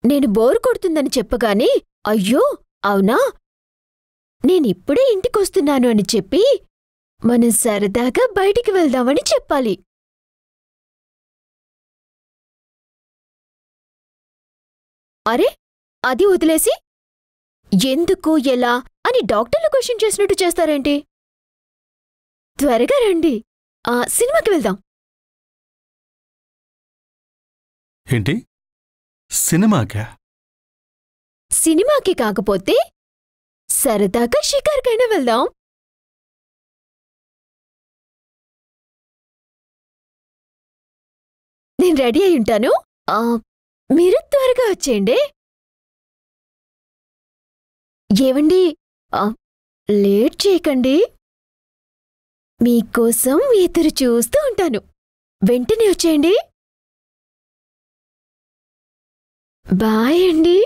నేను బోర్ కొడుతుందని చెప్పగానే అయ్యో అవునా నేనిప్పుడే ఇంటికొస్తున్నాను అని చెప్పి మనం సరదాగా బయటికి వెళ్దామని చెప్పాలి. అరే అది వదిలేసి ఎందుకు ఎలా అని డాక్టర్లు క్వశ్చన్ చేసినట్టు చేస్తారేంటి? త్వరగా రండి, సినిమాకి వెళ్దాం. ఏంటి సినిమాకా? సినిమాకి కాకపోతే సరదాగా షికార్కైనా వెళ్దాం. నేను రెడీ అయి ఉంటాను, మీరు త్వరగా వచ్చేయండి. ఏవండి లేట్ చేయకండి, మీకోసం ఎదురు చూస్తూ ఉంటాను. వెంటనే వచ్చేయండి. బాయ్ అండి.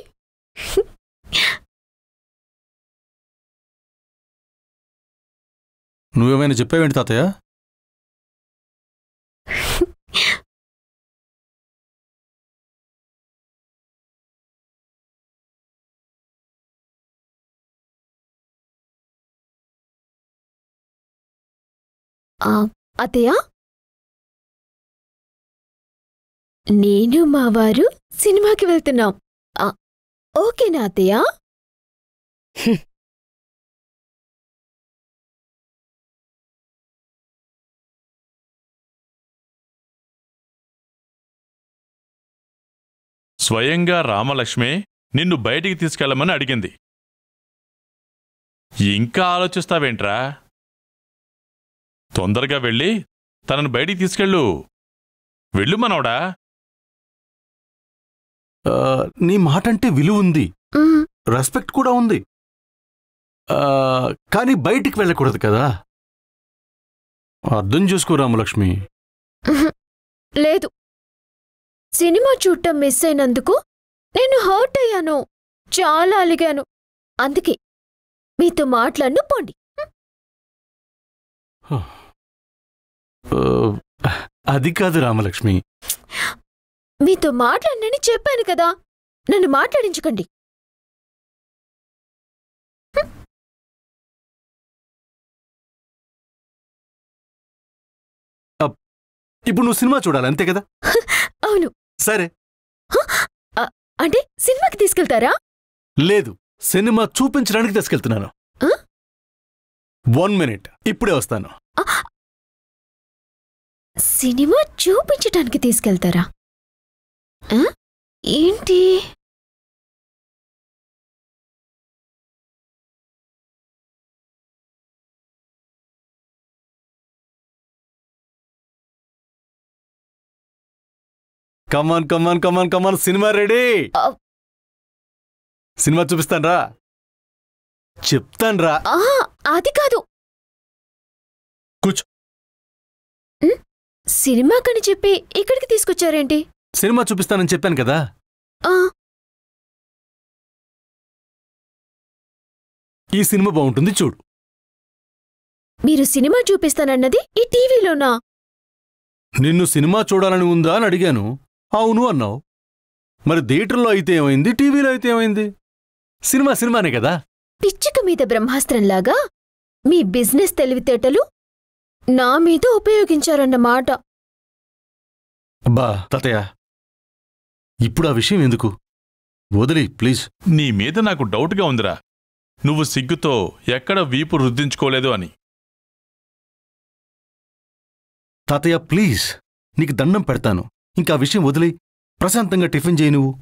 నువ్వేమైనా చెప్పావేంటి తాతయ్య? అత్తయ్య, నేను మా వారు సినిమాకి వెళ్తున్నాం. ఓకేనా అత్తయ్య? స్వయంగా రామలక్ష్మి నిన్ను బయటికి తీసుకెళ్లమని అడిగింది. ఇంకా ఆలోచిస్తావేంట్రా? తొందరగా వెళ్ళి తనను బయటికి తీసుకెళ్ళు. వెళ్ళు మనవడా. నీ మాటంటే విలువ ఉంది, రెస్పెక్ట్ కూడా ఉంది, కానీ బయటికి వెళ్ళకూడదు కదా. అర్థం చేసుకో రామలక్ష్మి. లేదు, సినిమా చూడటం మిస్ అయినందుకు నేను హర్ట్ అయ్యాను, చాలా అలిగాను. అందుకే మీతో మాట్లాడను, పోండి. అది కాదు రామలక్ష్మి. మీతో మాట్లాడనని చెప్పాను కదా, నన్ను మాట్లాడించకండి. ఇప్పుడు నువ్వు సినిమా చూడాలి అంతే కదా? అవును. సరే, అంటే సినిమాకి తీసుకెళ్తారా? లేదు, సినిమా చూపించడానికి తీసుకెళ్తున్నాను. 1 minute, ఇప్పుడే వస్తాను. సినిమా చూపించటానికి తీసుకెళ్తారా? ఏంటి? Come on come on come on come on, cinema ready. Cinema చూపిస్తాన్రా, చెప్తాన్రా. అది కాదు, కూర్చో. సినిమాకని చెప్పి ఇక్కడికి తీసుకొచ్చారేంటి? సినిమా చూపిస్తానని చెప్పాను కదా. ఈ సినిమా బాగుంటుంది, చూడు. మీరు సినిమా చూపిస్తానన్నది ఈ టీవీలోనా? నిన్ను సినిమా చూడాలని ఉందా అని అడిగాను, అవును అన్నావు. మరి థియేటర్లో అయితే ఏమైంది, టీవీలో అయితే ఏమైంది? సినిమా సినిమానే కదా. పిచ్చుక మీద బ్రహ్మాస్త్రంలాగా మీ బిజినెస్ తెలివితేటలు నా మీద ఉపయోగించారన్నమాట. అబ్బా తాతయ్య, ఇప్పుడు ఆ విషయం ఎందుకు, వదిలి ప్లీజ్. నీ మీద నాకు డౌట్గా ఉందిరా, నువ్వు సిగ్గుతో ఎక్కడ వీపు రుద్దించుకోలేదు అని. తాతయ్య ప్లీజ్, నీకు దండం పెడతాను, ఇంకా ఆ విషయం వదిలి ప్రశాంతంగా టిఫిన్ చేయి నువ్వు.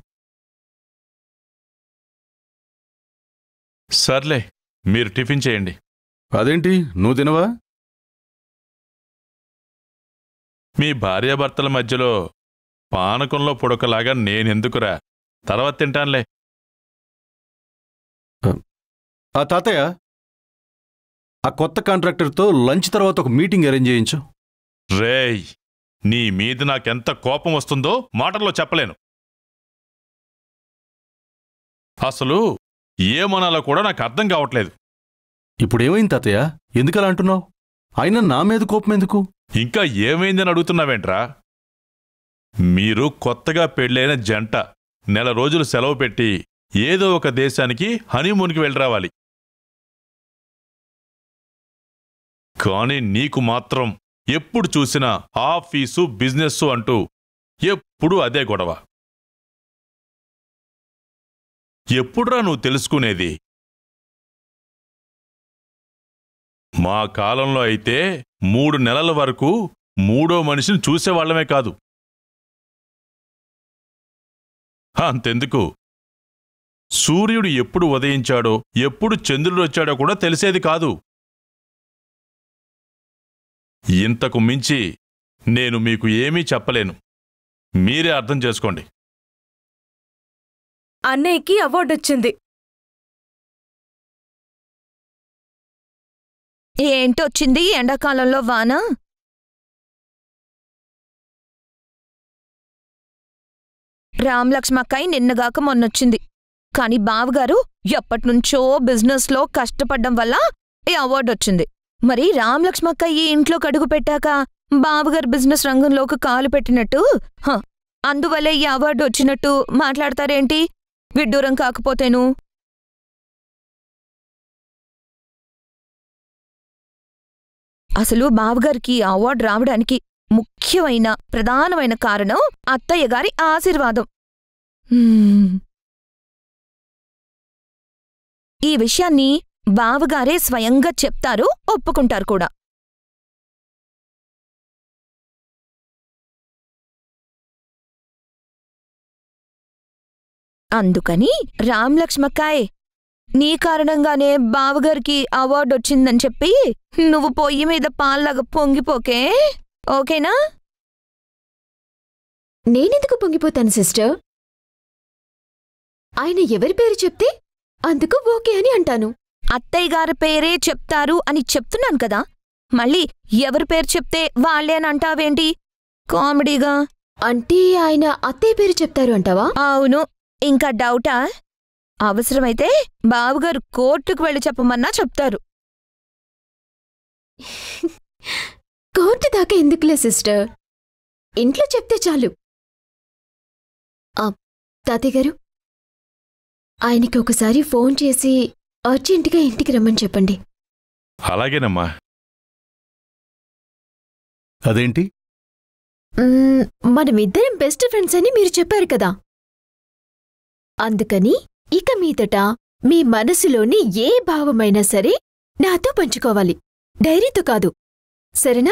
సర్లే, మీరు టిఫిన్ చేయండి. అదేంటి, నువ్వు తినవా? మీ భార్యాభర్తల మధ్యలో పానకంలో పుడకలాగా నేనెందుకురా, తర్వాత తింటానులే. ఆ తాతయ్య, ఆ కొత్త కాంట్రాక్టర్తో లంచ్ తర్వాత ఒక మీటింగ్ అరేంజ్ చేయించు. రేయ్, నీ మీద నాకెంత కోపం వస్తుందో మాటల్లో చెప్పలేను. అసలు ఏమనాలో కూడా నాకు అర్థం కావట్లేదు. ఇప్పుడేమైంది తాతయ్య, ఎందుకలా అంటున్నావు? అయినా నా మీద కోపం ఎందుకు? ఇంకా ఏమైందని అడుగుతున్నావేంట్రా? మీరు కొత్తగా పెళ్ళైన జంట, నెల రోజులు సెలవు పెట్టి ఏదో ఒక దేశానికి హనీమూన్కి వెళ్ళి రావాలి. కానీ నీకు మాత్రం ఎప్పుడు చూసినా ఆఫీసు బిజినెస్సు అంటూ ఎప్పుడూ అదే గొడవ. ఎప్పుడురా నువ్వు తెలుసుకునేది? మా కాలంలో అయితే 3 నెలల వరకు మూడో మనిషిని చూసేవాళ్లమే కాదు. అంతెందుకు, సూర్యుడు ఎప్పుడు ఉదయించాడో ఎప్పుడు చంద్రుడు వచ్చాడో కూడా తెలిసేది కాదు. ఇంతకు మించి నేను మీకు ఏమీ చెప్పలేను. మీరే అర్థం చేసుకోండి. అన్నయ్యకి అవార్డొచ్చింది. ఏంటొచ్చింది ఎండాకాలంలో వాన? రామలక్ష్మక్కయ్య నిన్నగాక మొన్నొచ్చింది. కాని బావగారు ఎప్పటినుంచో బిజినెస్లో కష్టపడ్డం వల్ల ఈ అవార్డొచ్చింది. మరి రామలక్ష్మక్కయ్య ఇంట్లోకి అడుగు పెట్టాక బావగారు బిజినెస్ రంగంలోకి కాలు పెట్టినట్టు, అందువల్లే ఈ అవార్డు వచ్చినట్టు మాట్లాడతారేంటి? విడ్డూరం కాకపోతేను. అసలు బావగారికి అవార్డు రావడానికి ముఖ్యమైన ప్రధానమైన కారణం అత్తయ్య గారి ఆశీర్వాదం. ఈ విషయాన్ని బావగారే స్వయంగా చెప్తారు, ఒప్పుకుంటారు కూడా. అందుకని రామలక్ష్మక్కాయ్, నీ కారణంగానే బావగారికి అవార్డొచ్చిందని చెప్పి నువ్వు పొయ్యి మీద పాల్లాగా పొంగిపోకే, ఓకేనా? నేనెందుకు పొంగిపోతాను సిస్టర్? ఆయన ఎవరి పేరు చెప్తే అందుకు ఓకే అని అంటాను. అత్తయ్య గారి పేరే చెప్తారు అని చెప్తున్నాను కదా, మళ్ళీ ఎవరి పేరు చెప్తే వాళ్లే అని అంటావేంటి కామెడీగా? అంటే ఆయన అత్తయ్య పేరు చెప్తారు అంటావా? అవును. ఇంకా డౌటా? అవసరమైతే బావగారు కోర్టుకు వెళ్ళి చెప్పమన్నా చెప్తారు. కోర్టు దాకా ఎందుకులే సిస్టర్, ఇంట్లో చెప్తే చాలు. తాతయ్య గారు, ఆయనకి ఒకసారి ఫోన్ చేసి అర్జెంటుగా ఇంటికి రమ్మని చెప్పండి. అలాగేనమ్మా. అదేంటి? మనమిద్దరం బెస్ట్ ఫ్రెండ్స్ అని మీరు చెప్పారు కదా, అందుకని ఇక మీదట మీ మనసులోని ఏ భావమైనా సరే నాతో పంచుకోవాలి, డైరీతో కాదు, సరేనా?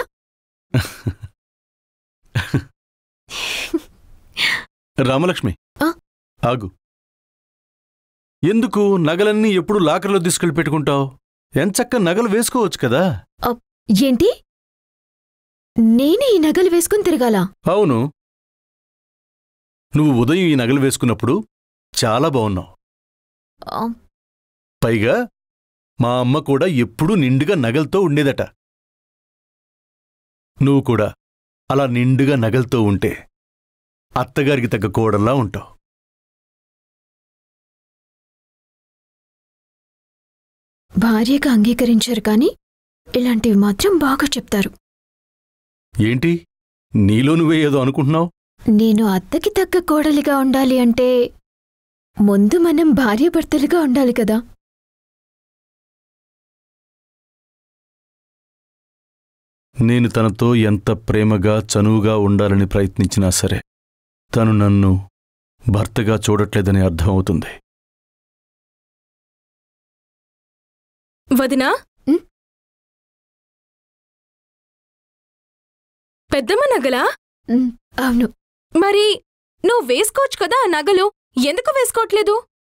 రామలక్ష్మి, ఆగు. ఎందుకు నగలన్నీ ఎప్పుడు లాకర్లో తీసుకెళ్ళి పెట్టుకుంటావు? ఎంచక్క నగలు వేసుకోవచ్చు కదా. ఏంటి, నేనే ఈ నగలు వేసుకుని తిరగాలా? అవును, నువ్వు ఉదయం ఈ నగలు వేసుకున్నప్పుడు చాలా బావున్నావు. పైగా మా అమ్మ కూడా ఎప్పుడూ నిండుగా నగలతో ఉండేదట. నువ్వు కూడా అలా నిండుగా నగలతో ఉంటే అత్తగారికి తగ్గ కోడల్లా ఉంటావు. భార్యగా అంగీకరించారు కాని ఇలాంటివి మాత్రం బాగా చెప్తారు. ఏంటి, నీలో నువ్వే ఏదో అనుకుంటున్నావు? నేను అత్తకి తగ్గ కోడలిగా ఉండాలి అంటే ముందు మనం భార్యాభర్తలుగా ఉండాలి కదా. నేను తనతో ఎంత ప్రేమగా చనువుగా ఉండాలని ప్రయత్నించినా సరే తను నన్ను భర్తగా చూడట్లేదని అర్థమవుతుంది. వదినా, పెద్దమ్మ నగలా? అవును. మరి నువ్వు వేసుకోవచ్చు కదా ఆ నగలు, ఎందుకు వేసుకోవట్లేదు?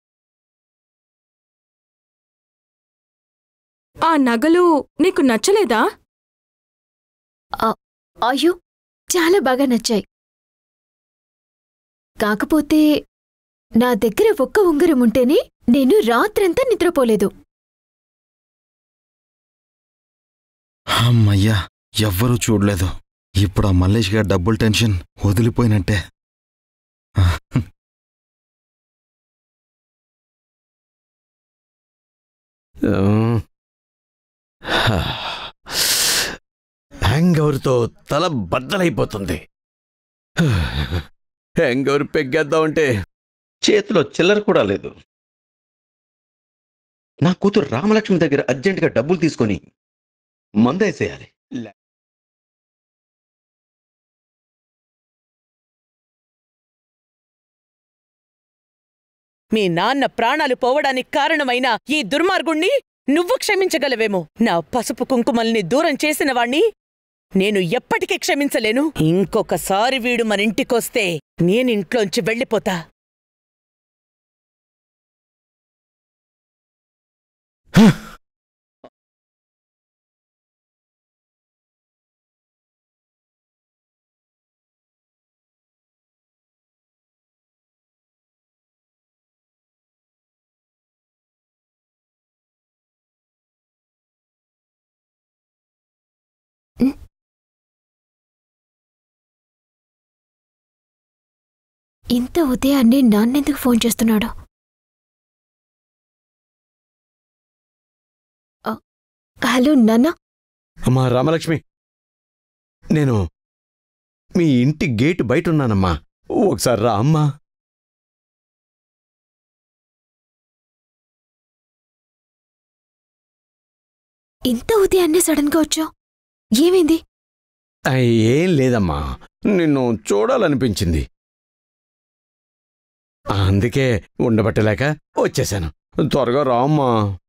ఆ నగలు నీకు నచ్చలేదా? అయ్యో, చాలా బాగా నచ్చాయి. కాకపోతే నా దగ్గర ఒక్క ఉంగరం ఉంటేనే నేను రాత్రంతా నిద్రపోలేదు. అమ్మయ్యా, ఎవ్వరూ చూడలేదు. ఇప్పుడు ఆ మల్లేష్ గారి డబ్బుల టెన్షన్ వదిలిపోయినట్టే. హ్యాంగవర్తో తల బద్దలైపోతుంది. హ్యాంగవర్ పెగ్గేద్దామంటే చేతిలో చిల్లర కూడా లేదు. నా కూతురు రామలక్ష్మి దగ్గర అర్జెంటుగా డబ్బులు తీసుకొని మందేసేయాలి. మీ నాన్న ప్రాణాలు పోవడానికి కారణమైన ఈ దుర్మార్గుణ్ణి నువ్వు క్షమించగలవేమో. నా పసుపు కుంకుమల్ని దూరం చేసినవాణ్ణి నేను ఎప్పటికీ క్షమించలేను. ఇంకొకసారి వీడు మనింటికొస్తే నేనింట్లోంచి వెళ్ళిపోతా. ఇంత ఉదయాన్నే నాన్నెందుకు ఫోన్ చేస్తున్నాడు? హలో నాన్న. అమ్మా రామలక్ష్మి, నేను మీ ఇంటి గేటు బయటున్నానమ్మా. ఒకసారి రా అమ్మా. ఇంత ఉదయాన్నే సడన్గా వచ్చావు, ఏమైంది? ఏం లేదమ్మా, నిన్ను చూడాలనిపించింది, అందుకే ఉండబట్టలేక వచ్చేశాను. త్వరగా రా అమ్మా.